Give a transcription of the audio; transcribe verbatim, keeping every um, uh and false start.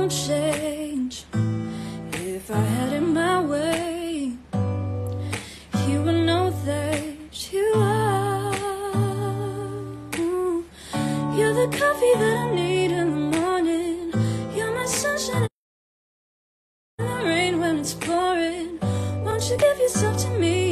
won't change. If I had it my way, you would know that you are. Ooh, you're the coffee that I need in the morning. You're my sunshine in the rain when it's pouring. Won't you give yourself to me?